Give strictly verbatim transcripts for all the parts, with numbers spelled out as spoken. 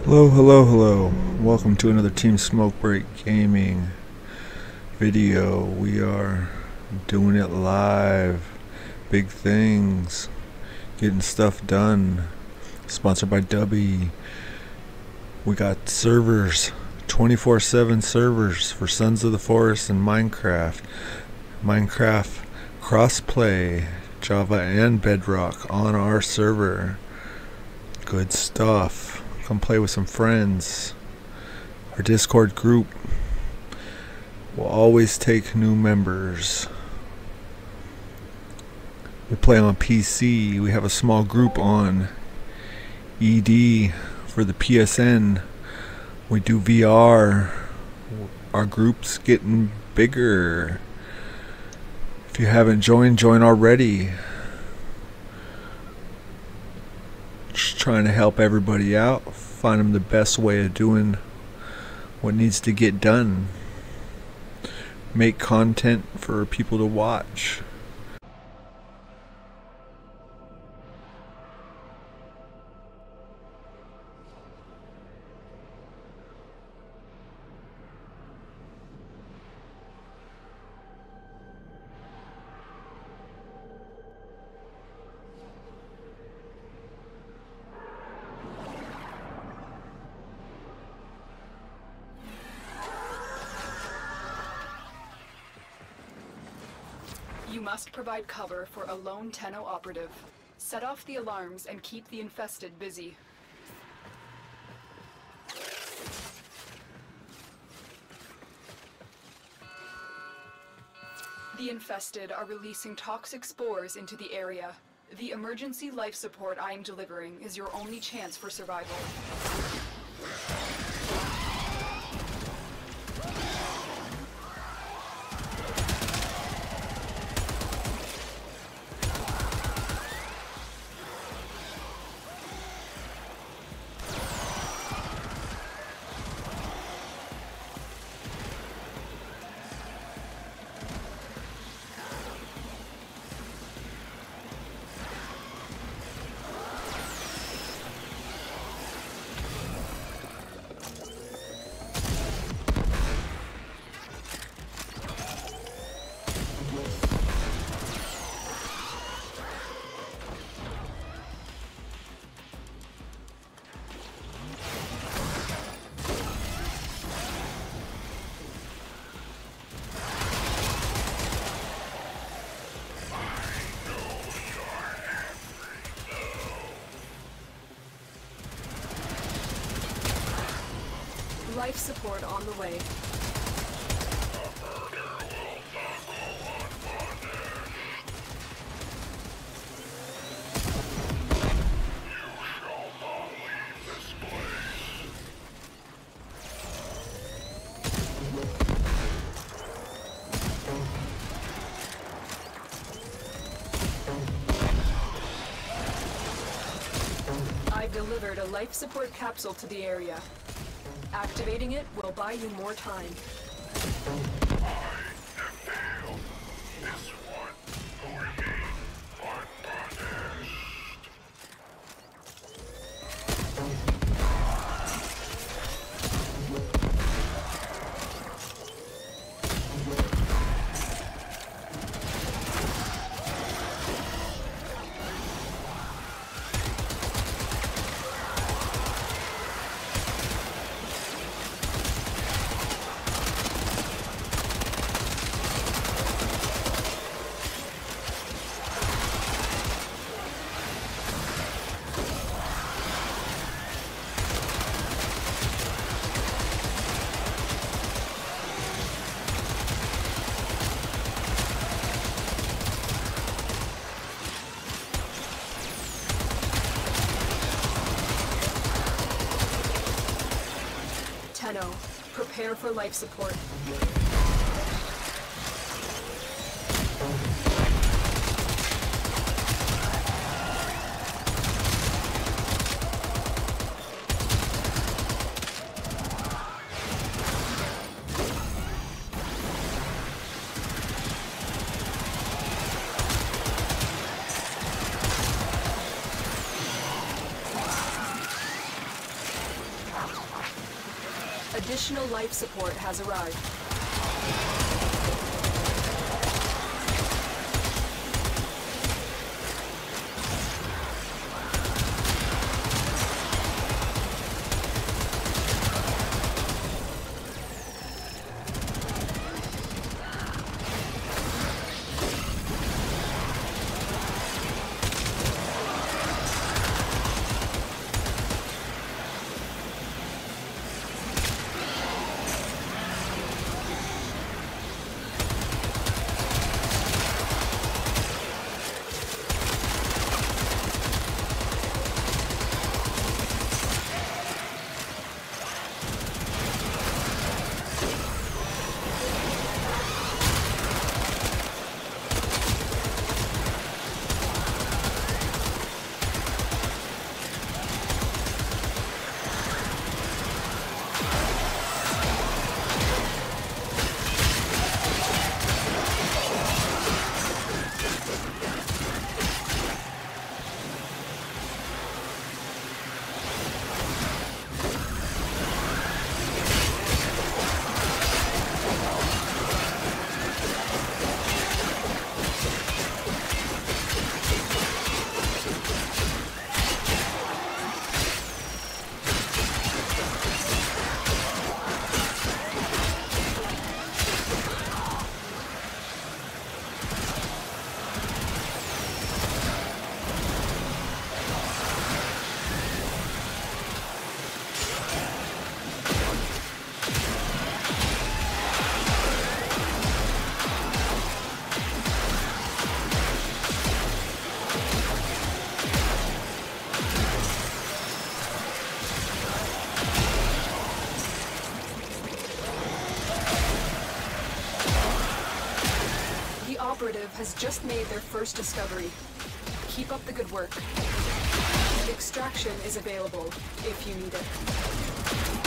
Hello, hello, hello. Welcome to another Team Smokebreak Gaming video. We are doing it live. Big things. Getting stuff done. Sponsored by W. We got servers. twenty-four seven servers for Sons of the Forest and Minecraft. Minecraft crossplay. Java and Bedrock on our server. Good stuff. Come play with some friends. Our Discord group will always take new members. We play on P C. We have a small group on E D for the P S N. We do V R. Our group's getting bigger. If you haven't joined, join already. Just trying to help everybody out, find them the best way of doing what needs to get done. Make content for people to watch. You must provide cover for a lone Tenno operative. Set off the alarms and keep the infested busy. The infested are releasing toxic spores into the area. The emergency life support I am delivering is your only chance for survival. Life support on the way. I've delivered a life support capsule to the area. Activating it will buy you more time. I have failed. This one will remain unpunished. Tenno, prepare for life support. Additional life support has arrived. Operative has just made their first discovery. Keep up the good work. Extraction is available if you need it.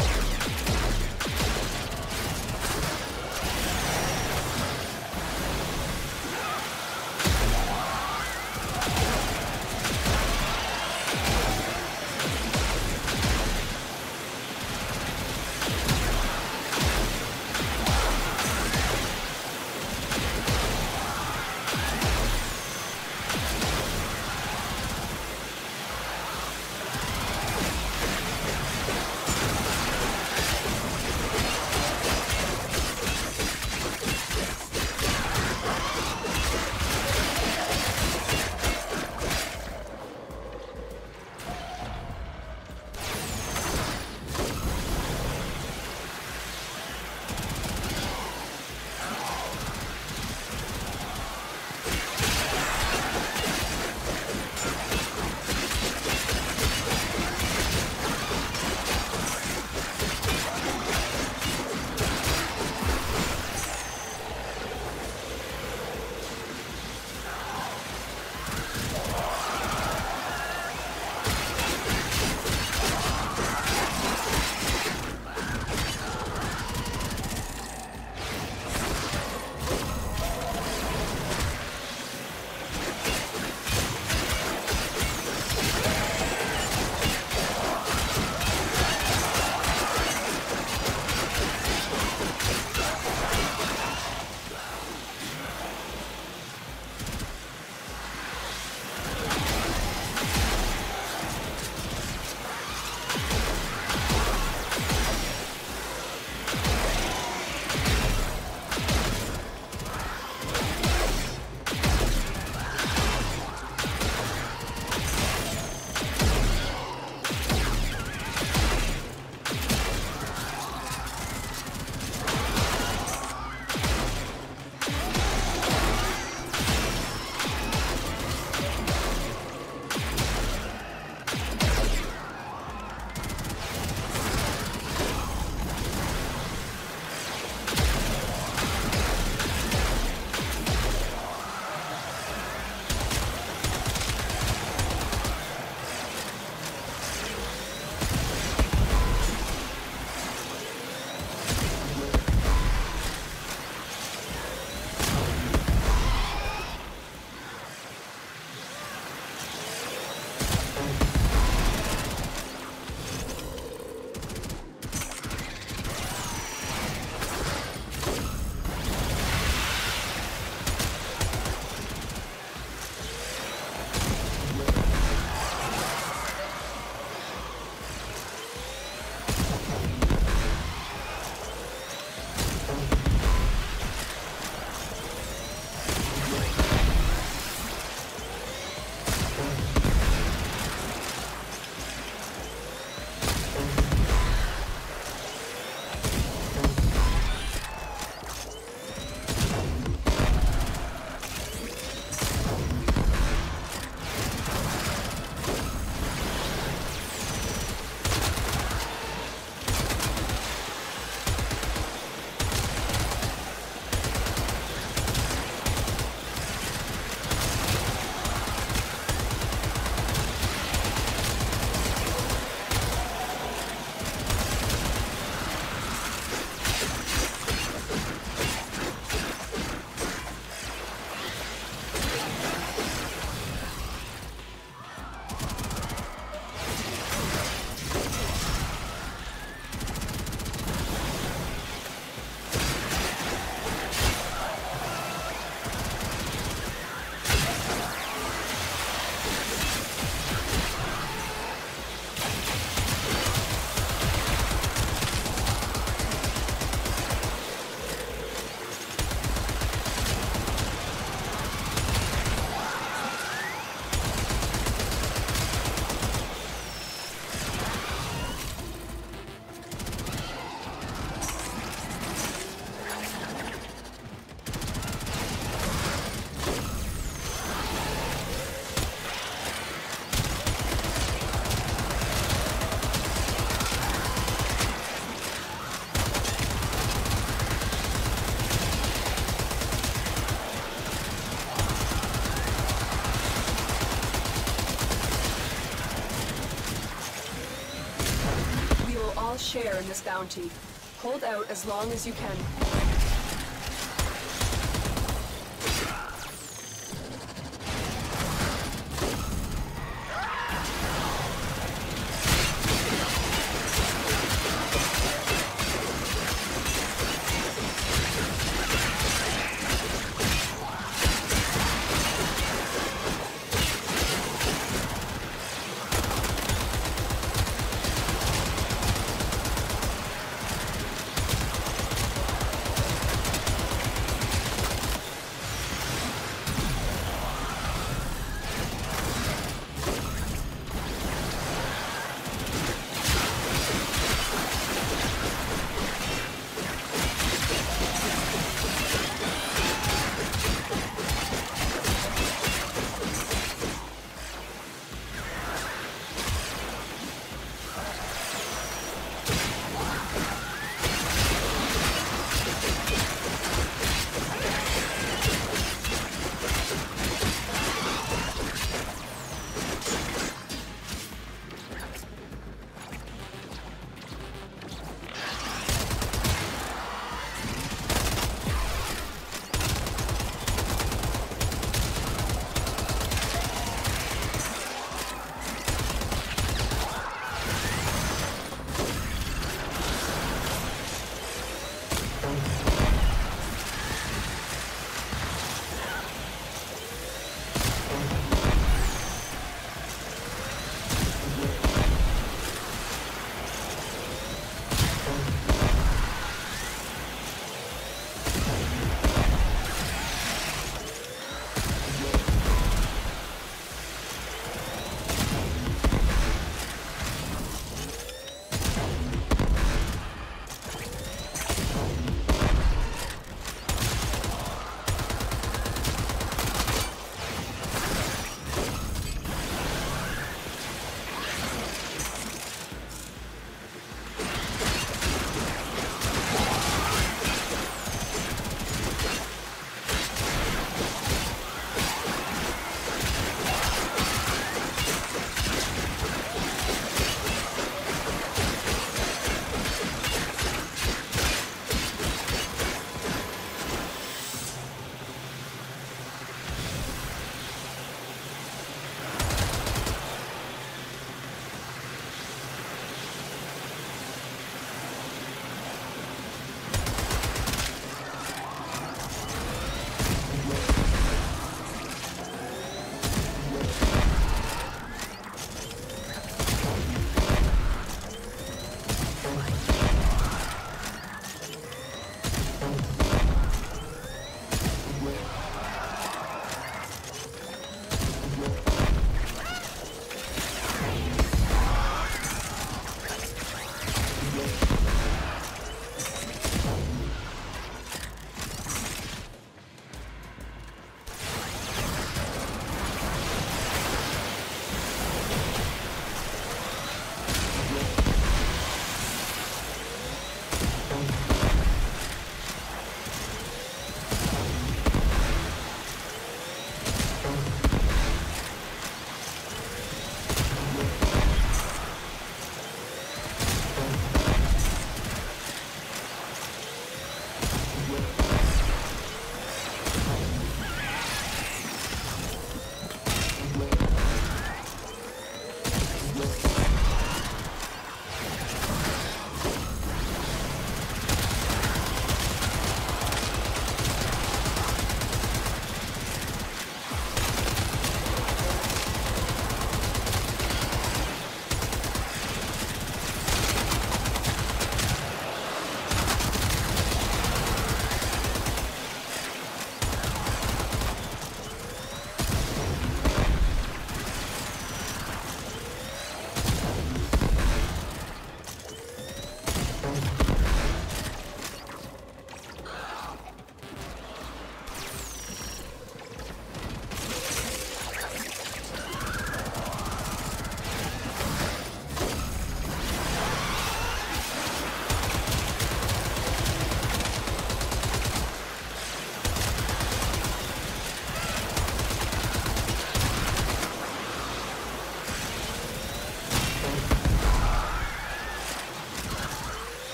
all share in this bounty. Hold out as long as you can.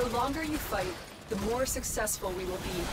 The longer you fight, the more successful we will be.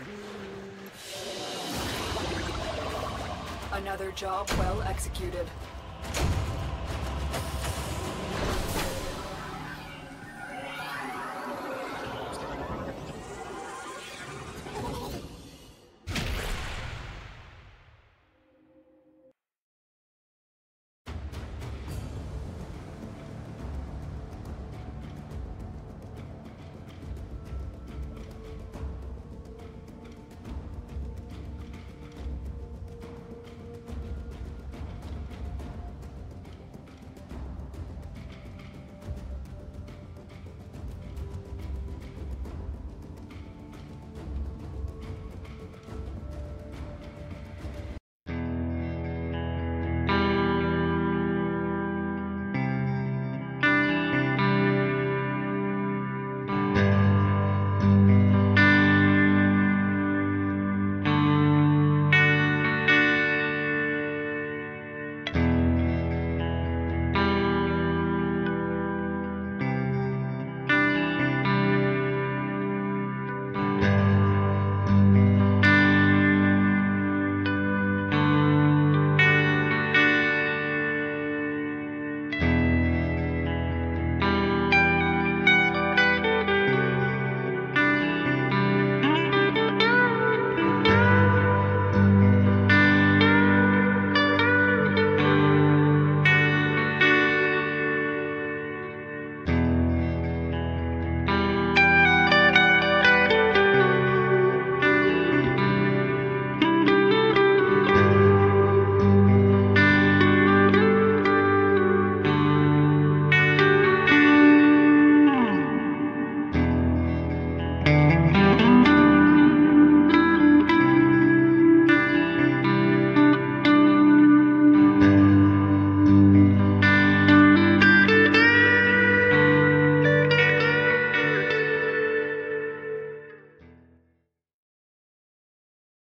Another job well executed.